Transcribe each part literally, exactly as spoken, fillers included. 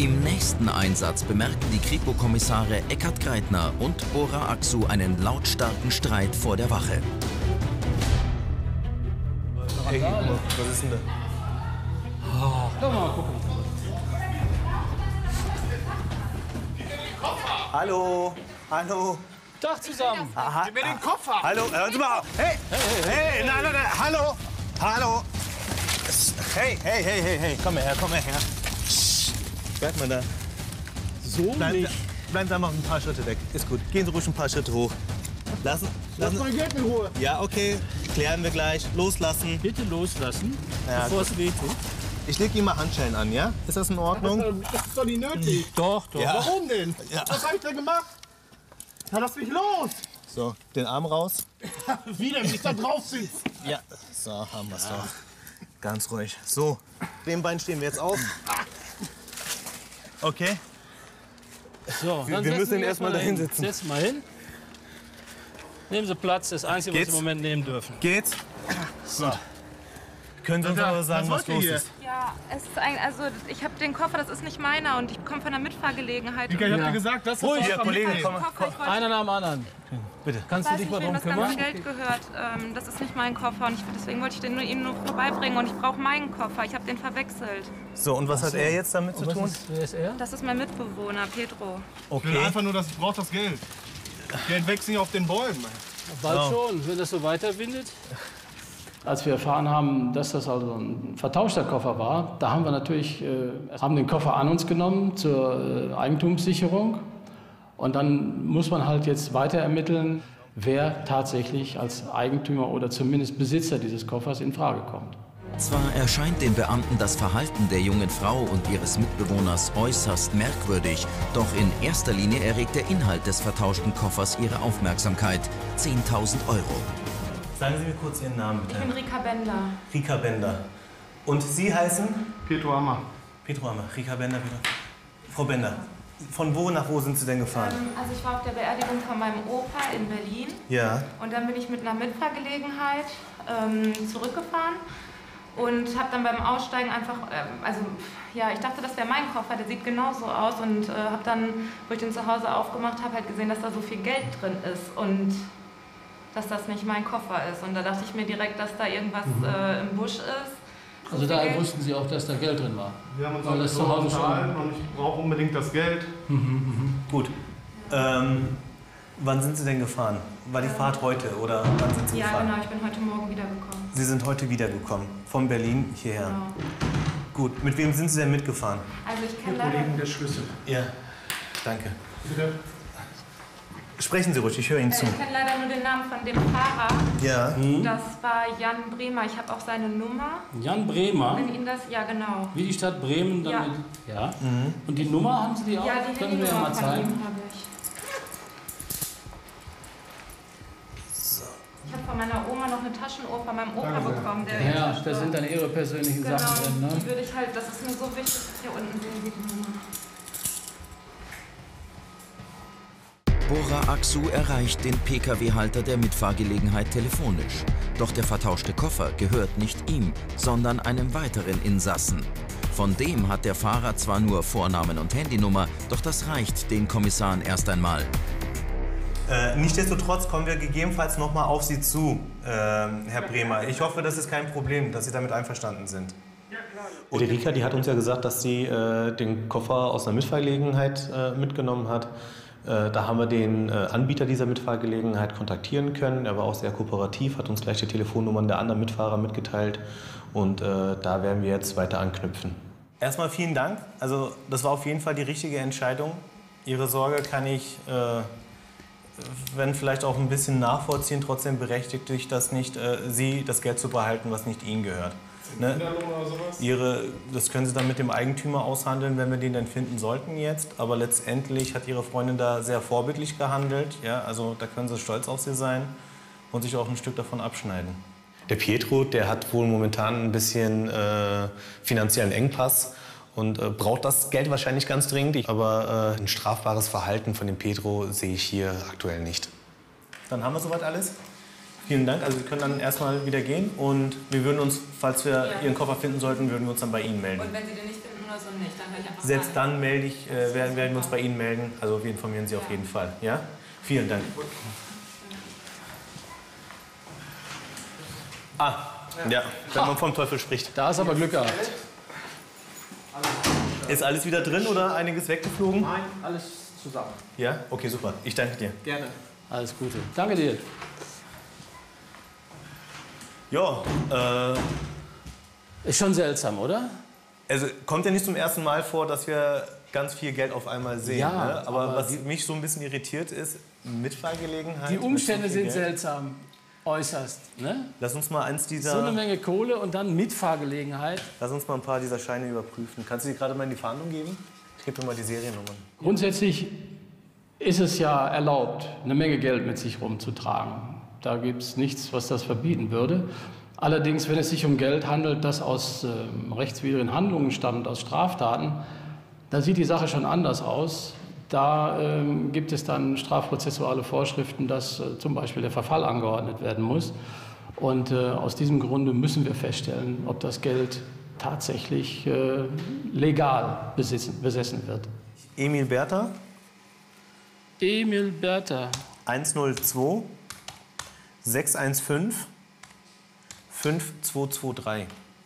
Im nächsten Einsatz bemerken die Kripo-Kommissare Eckhard Greitner und Bora Aksu einen lautstarken Streit vor der Wache. Hey, was ist denn da? Oh. Komm mal gucken. Hallo, hallo. Tag zusammen. Aha, gib mir den Koffer. Hallo, hören Sie mal auf. Hey, hey, hey, hey, nein, nein, nein, hallo, hallo. Hey, hey, hey, hey, hey, komm her, komm her. Bleib mal da. So Bleib, nicht. Bleiben Sie mal ein paar Schritte weg. Ist gut. Gehen Sie ruhig ein paar Schritte hoch. Lassen. Lassen. Lass mein Geld in Ruhe. Ja, okay. Klären wir gleich. Loslassen. Bitte loslassen, Ja, bevor es wehtut. Ich leg Ihnen mal Handschellen an, ja? Ist das in Ordnung? Das ist doch nicht nötig. Doch, doch. Ja. Warum denn? Ja. Was hab ich denn gemacht? Na, lass mich los! So, den Arm raus. Wie denn, wenn ich da drauf sitze? Ja. So, haben wir's doch. Ganz ruhig. So, dem Bein stehen wir jetzt auf. Okay. So, Wir- dann wir setzen müssen ihn Sie erst mal hin. dahin setzen. Setzen mal hin. Nehmen Sie Platz, das Einzige, was Geht's? Sie im Moment nehmen dürfen. Geht's? So. Können Sie uns aber sagen, was, wollt ihr los hier? ist? Ja, es ist ein, also ich habe den Koffer, das ist nicht meiner und ich komme von einer Mitfahrgelegenheit. Mika, ich und hab Ja. dir gesagt, das ist Ruhig, doch Hier, am Kollege, Mittag. komm. den Koffer, ich wollte, Einer nach dem anderen. Bitte. Kannst ich du weiß dich mal nicht, wem drum das ganze kümmern? Geld gehört. Ähm, das ist nicht mein Koffer und ich, deswegen wollte ich den nur, Ihnen nur vorbeibringen und ich brauche meinen Koffer. Ich habe den verwechselt. So, und was hat er jetzt damit zu Was tun? ist, wer ist er? Das ist mein Mitbewohner, Pedro. Ich will Okay. einfach nur, dass ich brauche das Geld. Geld wächst nicht auf den Bäumen. Bald So. schon, wenn das so weiterwindet. Als wir erfahren haben, dass das also ein vertauschter Koffer war, da haben wir natürlich äh, haben den Koffer an uns genommen zur äh, Eigentumssicherung. Und dann muss man halt jetzt weiter ermitteln, wer tatsächlich als Eigentümer oder zumindest Besitzer dieses Koffers in Frage kommt. Zwar erscheint den Beamten das Verhalten der jungen Frau und ihres Mitbewohners äußerst merkwürdig, doch in erster Linie erregt der Inhalt des vertauschten Koffers ihre Aufmerksamkeit. zehntausend Euro. Sagen Sie mir kurz Ihren Namen, Ich bitte. bin Rika Bender. Rika Bender. Und Sie heißen? Pedro Hammer. Petro Hammer. Rika Bender, bitte. Frau Bender, von wo nach wo sind Sie denn gefahren? Ähm, also ich war auf der Beerdigung von meinem Opa in Berlin Ja. und dann bin ich mit einer Mitfahrgelegenheit ähm, zurückgefahren und habe dann beim Aussteigen einfach, ähm, also ja, ich dachte, das wäre mein Koffer, der sieht genauso aus und äh, habe dann, wo ich den zu Hause aufgemacht habe, halt gesehen, dass da so viel Geld drin ist und dass das nicht mein Koffer ist. Und da dachte ich mir direkt, dass da irgendwas äh, im Busch ist. So Also viel da Geld. wussten Sie auch, dass da Geld drin war? Wir haben uns Weil auch das so zu Hause schon- unterhalten und ich brauche unbedingt das Geld. Gut. Ähm, wann sind Sie denn gefahren? War die Fahrt heute oder wann sind Sie Ja, gefahren? genau, ich bin heute Morgen wiedergekommen. Sie sind heute wiedergekommen, von Berlin hierher. Genau. Gut, mit wem sind Sie denn mitgefahren? Also ich kenne leider, der Schlüssel. Ja, danke. Bitte? Sprechen Sie ruhig, ich höre Ihnen zu. äh, ich kenn leider nur den Namen von dem Fahrer. Ja. Das war Jan Bremer. Ich habe auch seine Nummer. Jan Bremer, Wenn Ihnen das, ja genau. wie die Stadt Bremen Ja. damit. Ja. Und die Nummer haben Sie die auch? Ja, die Können wir ja Handynummer mal von zeigen. ihm habe ich. Ich habe von meiner Oma noch eine Taschenuhr von meinem Opa bekommen. Der Ja, ist da sind dann Ihre persönlichen genau, Sachen drin. die Ne? würde ich halt, das ist mir so wichtig, hier unten sehen Sie die Nummer. Bora Aksu erreicht den P K W-Halter der Mitfahrgelegenheit telefonisch. Doch der vertauschte Koffer gehört nicht ihm, sondern einem weiteren Insassen. Von dem hat der Fahrer zwar nur Vornamen und Handynummer, doch das reicht den Kommissaren erst einmal. Äh, nichtsdestotrotz kommen wir gegebenenfalls noch mal auf Sie zu, äh, Herr Bremer. Ich hoffe, das ist kein Problem, dass Sie damit einverstanden sind. Die Rika, die hat uns ja gesagt, dass sie äh, den Koffer aus einer Mitfahrgelegenheit äh, mitgenommen hat. Äh, da haben wir den äh, Anbieter dieser Mitfahrgelegenheit kontaktieren können. Er war auch sehr kooperativ, hat uns gleich die Telefonnummern der anderen Mitfahrer mitgeteilt. Und äh, da werden wir jetzt weiter anknüpfen. Erstmal vielen Dank. Also das war auf jeden Fall die richtige Entscheidung. Ihre Sorge kann ich, äh, wenn vielleicht auch ein bisschen nachvollziehen, trotzdem berechtigt sich das nicht, äh, Sie das Geld zu behalten, was nicht Ihnen gehört. Ne? Oder sowas? Ihre, das können Sie dann mit dem Eigentümer aushandeln, wenn wir den dann finden sollten jetzt. Aber letztendlich hat Ihre Freundin da sehr vorbildlich gehandelt. Ja? Also da können Sie stolz auf sie sein und sich auch ein Stück davon abschneiden. Der Pietro, der hat wohl momentan ein bisschen äh, finanziellen Engpass und äh, braucht das Geld wahrscheinlich ganz dringend. Aber äh, ein strafbares Verhalten von dem Pietro sehe ich hier aktuell nicht. Dann haben wir soweit alles. Vielen Dank. Also Sie können dann erstmal wieder gehen und wir würden uns, falls wir Ja. Ihren Koffer finden sollten, würden wir uns dann bei Ihnen melden. Und wenn Sie den nicht finden oder so, dann nicht. Dann höre ich einfach Selbst rein. dann melde ich, äh, werden, werden wir uns bei Ihnen melden. Also wir informieren Sie auf jeden Fall. Ja? Vielen Dank. Ah, ja, wenn man vom Teufel spricht. Da hast du aber Glück gehabt. Ist alles wieder drin oder einiges weggeflogen? Nein, alles zusammen. Ja? Okay, super. Ich danke dir. Gerne. Alles Gute. Danke dir. Ja, äh, Ist schon seltsam, oder? also kommt ja nicht zum ersten Mal vor, dass wir ganz viel Geld auf einmal sehen. Ja, ne? Aber, aber was die- mich so ein bisschen irritiert ist, Mitfahrgelegenheit. Die mit Umstände so viel sind Geld. seltsam. Äußerst. Ne? Lass uns mal eins So eine dieser, Menge Kohle und dann Mitfahrgelegenheit. lass uns mal ein paar dieser Scheine überprüfen. Kannst du die gerade mal in die Fahndung geben? Ich gebe dir mal die Seriennummern. Grundsätzlich ist es ja erlaubt, eine Menge Geld mit sich rumzutragen. Da gibt es nichts, was das verbieten würde. Allerdings, wenn es sich um Geld handelt, das aus ähm, rechtswidrigen Handlungen stammt, aus Straftaten, da sieht die Sache schon anders aus. Da ähm, gibt es dann strafprozessuale Vorschriften, dass äh, zum Beispiel der Verfall angeordnet werden muss. Und äh, aus diesem Grunde müssen wir feststellen, ob das Geld tatsächlich äh, legal besitzen, besessen wird. Emil Bertha, Emil Bertha. eins null zwei sechs eins fünf fünf zwei zwei drei.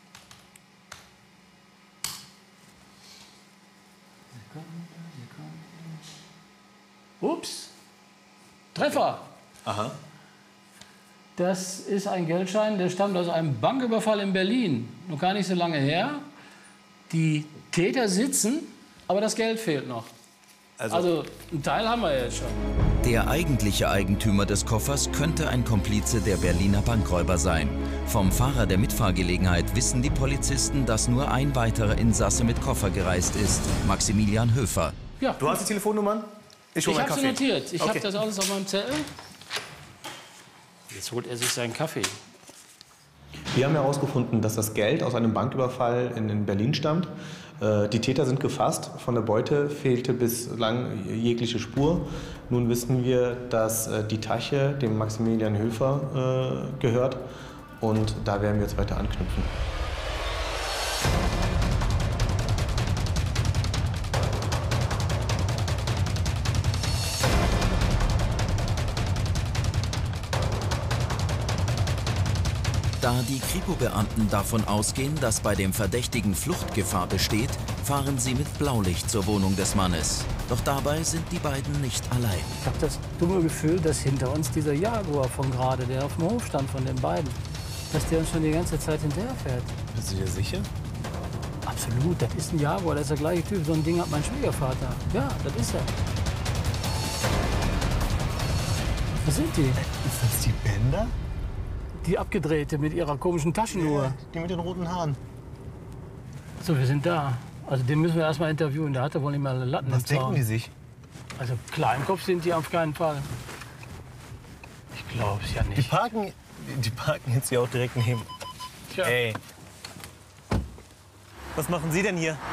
Ups. Treffer. Aha. Das ist ein Geldschein, der stammt aus einem Banküberfall in Berlin. Noch gar nicht so lange her. Die Täter sitzen, aber das Geld fehlt noch. Also, Also einen Teil haben wir jetzt schon. Der eigentliche Eigentümer des Koffers könnte ein Komplize der Berliner Bankräuber sein. Vom Fahrer der Mitfahrgelegenheit wissen die Polizisten, dass nur ein weiterer Insasse mit Koffer gereist ist, Maximilian Höfer. Ja, du hast die Telefonnummern? Ich hol ich meinen habe sie Kaffee. notiert. Ich Okay. habe das alles auf meinem Zettel. Jetzt holt er sich seinen Kaffee. Wir haben herausgefunden, dass das Geld aus einem Banküberfall in, in Berlin stammt. Äh, Die Täter sind gefasst. Von der Beute fehlte bislang jegliche Spur. Nun wissen wir, dass äh, die Tasche dem Maximilian Höfer äh, gehört. Und da werden wir jetzt weiter anknüpfen. Da die Kripo-Beamten davon ausgehen, dass bei dem Verdächtigen Fluchtgefahr besteht, fahren sie mit Blaulicht zur Wohnung des Mannes. Doch dabei sind die beiden nicht allein. Ich habe das dumme Gefühl, dass hinter uns dieser Jaguar von gerade, der auf dem Hof stand von den beiden, dass der uns schon die ganze Zeit hinterherfährt. Bist du dir sicher? Absolut, das ist ein Jaguar, das ist der gleiche Typ. So ein Ding hat mein Schwiegervater. Ja, das ist er. Was sind die? Ist das die Bänder? Die Abgedrehte mit ihrer komischen Taschenuhr. Die mit den roten Haaren. So, wir sind da. Also den müssen wir erst mal interviewen. Der hat ja wohl nicht mal eine Latten Was im Zaun. denken die sich? Also klar im Kopf sind die auf keinen Fall. Ich glaube es ja Die nicht. parken, die parken jetzt hier auch direkt neben. Tja. Ey. Was machen Sie denn hier?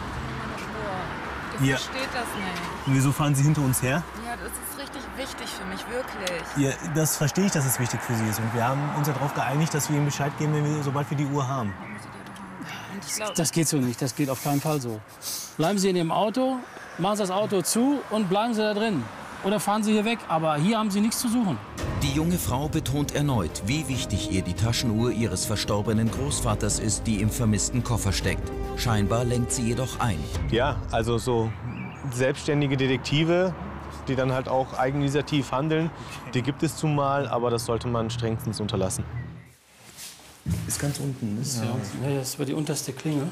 Ich Ja. verstehe das nicht. Wieso fahren Sie hinter uns her? Ja, das ist richtig wichtig für mich, wirklich. Ja, das verstehe ich, dass es wichtig für Sie ist. Und wir haben uns ja darauf geeinigt, dass wir Ihnen Bescheid geben, wenn wir, sobald wir die Uhr haben. Und ich glaube, Das geht so nicht, das geht auf keinen Fall so. Bleiben Sie in Ihrem Auto, machen Sie das Auto zu und bleiben Sie da drin. Oder fahren Sie hier weg, aber hier haben Sie nichts zu suchen. Die junge Frau betont erneut, wie wichtig ihr die Taschenuhr ihres verstorbenen Großvaters ist, die im vermissten Koffer steckt. Scheinbar lenkt sie jedoch ein. Ja, also so selbstständige Detektive, die dann halt auch eigeninitiativ handeln, die gibt es zumal, aber das sollte man strengstens unterlassen. Ist ganz unten, ne? Ja, ja, das war die unterste Klinge.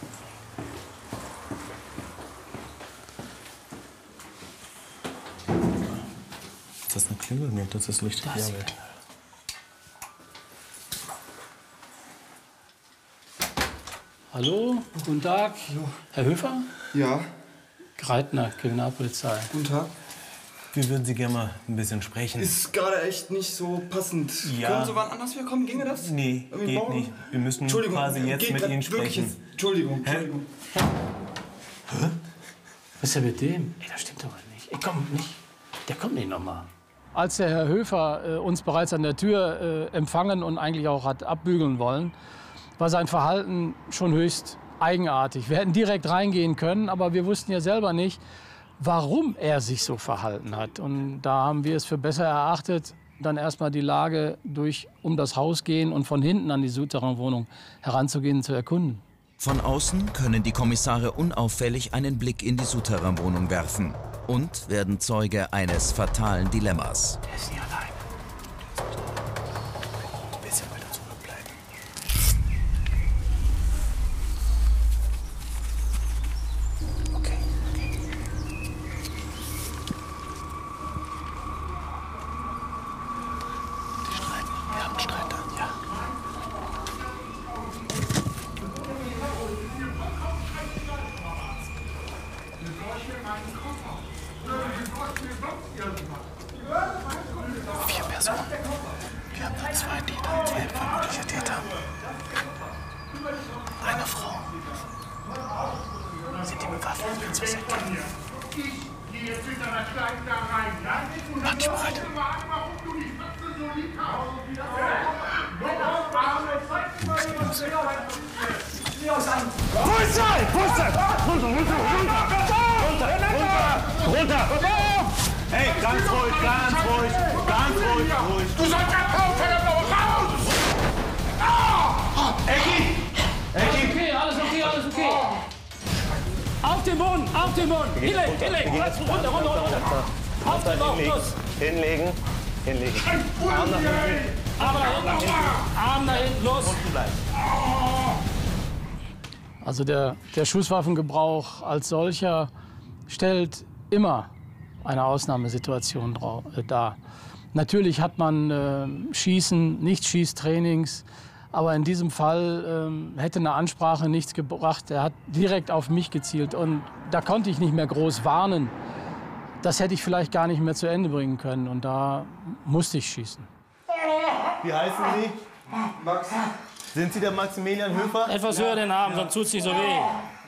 Ist das eine Klingel? Nee, das ist Licht. Das Ja, ist Hallo, guten Tag. Herr Höfer? Ja, Greitner, Kriminalpolizei. guten Tag. wir würden Sie gerne mal ein bisschen sprechen. Ist gerade echt nicht so passend. Ja. Können Sie wann anders wieder kommen? Ginge das? Nee, Irgendwie geht morgen? nicht. Wir müssen Entschuldigung, quasi jetzt geht mit grad Ihnen wirklich sprechen. jetzt. Entschuldigung, Entschuldigung. Was ist denn mit dem? Ey, das stimmt doch nicht. Ey, komm, nicht. Der kommt nicht noch mal. Als der Herr Höfer äh, uns bereits an der Tür äh, empfangen und eigentlich auch hat abbügeln wollen, war sein Verhalten schon höchst eigenartig. Wir hätten direkt reingehen können, aber wir wussten ja selber nicht, warum er sich so verhalten hat. Und da haben wir es für besser erachtet, dann erstmal die Lage durch um das Haus gehen und von hinten an die Souterrain-Wohnung heranzugehen und zu erkunden. Von außen können die Kommissare unauffällig einen Blick in die Souterrain-Wohnung werfen und werden Zeuge eines fatalen Dilemmas. Der ist nicht allein. Ein bisschen weiter zurückbleiben. Okay, okay. Die streiten. Wir haben einen Streit dann, ja. Vier Personen. Wir haben nur zwei Täter, zwei vermutliche Täter. Eine Frau. Sind die bewaffnet? Kannst du es erkennen? Mach dich bereit. Los, los. Polizei! Polizei! Runter, runter, runter! Runter, runter! Hey, ganz ruhig, ganz ruhig, ganz ruhig, ruhig. Du sollst abhauen, raus! Ecki! Ecki! Okay, alles okay, alles okay. Auf den Boden, auf den Boden. Hinlegen, hinlegen. Runter, runter, runter. Auf den Bauch, los. Hinlegen, hinlegen. Arm nach hinten. Arm nach hinten. Arm nach hinten, los. Also der, der Schusswaffengebrauch als solcher stellt immer eine Ausnahmesituation dar. Natürlich hat man äh, Schießen, Nicht-Schießtrainings, aber in diesem Fall äh, hätte eine Ansprache nichts gebracht. Er hat direkt auf mich gezielt und da konnte ich nicht mehr groß warnen. Das hätte ich vielleicht gar nicht mehr zu Ende bringen können und da musste ich schießen. Wie heißen Sie? Max. Sind Sie der Maximilian Höfer? Etwas höher den Arm, sonst tut's nicht so weh.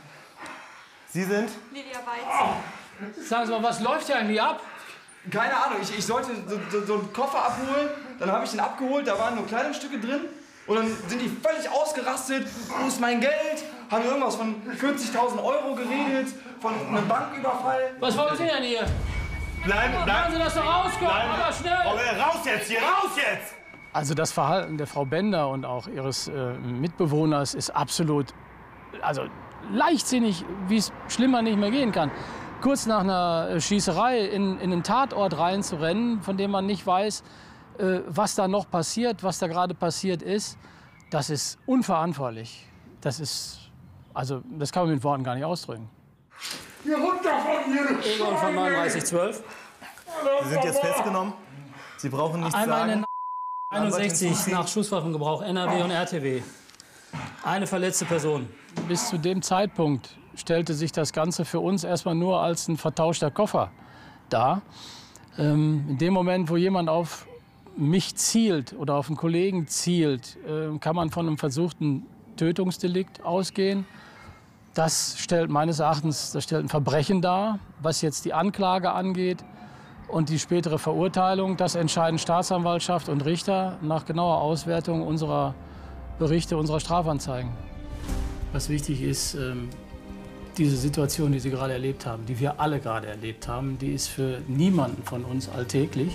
Sie sind? Lydia Weizen. Sagen Sie mal, was läuft hier eigentlich ab? Keine Ahnung, ich, ich sollte so, so, so einen Koffer abholen, dann habe ich den abgeholt, da waren nur Kleidungsstücke drin und dann sind die völlig ausgerastet, wo ist mein Geld, haben irgendwas von vierzigtausend Euro geredet, von einem Banküberfall. Was wollen Sie denn hier? Bleiben, Machen bleiben! Sie das doch rauskommen, aber schnell! Raus jetzt hier, raus jetzt! Also das Verhalten der Frau Bender und auch ihres äh, Mitbewohners ist absolut, also leichtsinnig, wie es schlimmer nicht mehr gehen kann. Kurz nach einer Schießerei in, in einen Tatort reinzurennen, von dem man nicht weiß, äh, was da noch passiert, was da gerade passiert ist, das ist unverantwortlich. Das ist, also das kann man mit Worten gar nicht ausdrücken. Hier runter von hier! Egon von neununddreißig zwölf. Sie sind jetzt festgenommen. Sie brauchen nichts Einmal sagen. in einundsechzig nach Schusswaffengebrauch, N R W und R T W. Eine verletzte Person. Bis zu dem Zeitpunkt stellte sich das Ganze für uns erstmal nur als ein vertauschter Koffer dar. Ähm, in dem Moment, wo jemand auf mich zielt oder auf einen Kollegen zielt, äh, kann man von einem versuchten Tötungsdelikt ausgehen. Das stellt meines Erachtens das stellt ein Verbrechen dar, was jetzt die Anklage angeht. Und die spätere Verurteilung, das entscheiden Staatsanwaltschaft und Richter nach genauer Auswertung unserer Berichte, unserer Strafanzeigen. Was wichtig ist, diese Situation, die Sie gerade erlebt haben, die wir alle gerade erlebt haben, die ist für niemanden von uns alltäglich.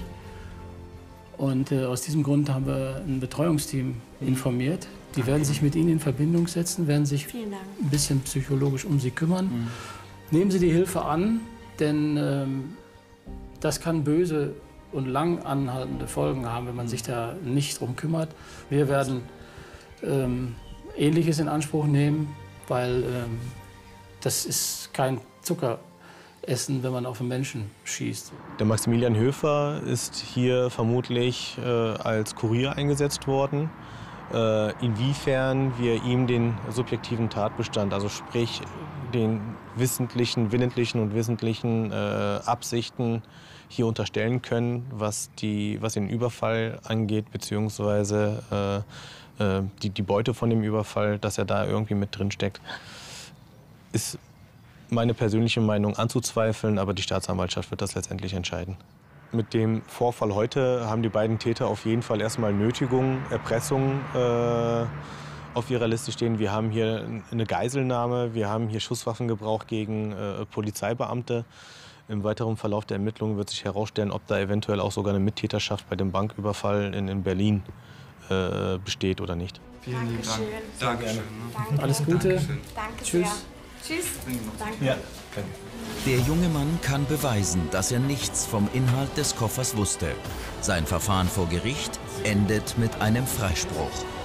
Und aus diesem Grund haben wir ein Betreuungsteam informiert. Die werden sich mit Ihnen in Verbindung setzen, werden sich ein bisschen psychologisch um Sie kümmern. Mhm. Nehmen Sie die Hilfe an, denn ähm, das kann böse und lang anhaltende Folgen haben, wenn man sich da nicht drum kümmert. Wir werden ähm, Ähnliches in Anspruch nehmen, weil ähm, das ist kein Zuckeressen, wenn man auf einen Menschen schießt. Der Maximilian Höfer ist hier vermutlich äh, als Kurier eingesetzt worden. Äh, inwiefern wir ihm den subjektiven Tatbestand, also sprich den wissentlichen, willentlichen und wissentlichen äh, Absichten hier unterstellen können, was, die, was den Überfall angeht, beziehungsweise äh, äh, die, die Beute von dem Überfall, dass er da irgendwie mit drin steckt, ist meine persönliche Meinung anzuzweifeln, aber die Staatsanwaltschaft wird das letztendlich entscheiden. Mit dem Vorfall heute haben die beiden Täter auf jeden Fall erstmal Nötigung, Erpressung äh, auf ihrer Liste stehen. Wir haben hier eine Geiselnahme, wir haben hier Schusswaffengebrauch gegen äh, Polizeibeamte. Im weiteren Verlauf der Ermittlungen wird sich herausstellen, ob da eventuell auch sogar eine Mittäterschaft bei dem Banküberfall in, in Berlin äh, besteht oder nicht. Vielen lieben Dank. Dankeschön. Danke. Alles Gute. Danke Tschüss. sehr. Tschüss. Danke. Ja. Der junge Mann kann beweisen, dass er nichts vom Inhalt des Koffers wusste. Sein Verfahren vor Gericht endet mit einem Freispruch.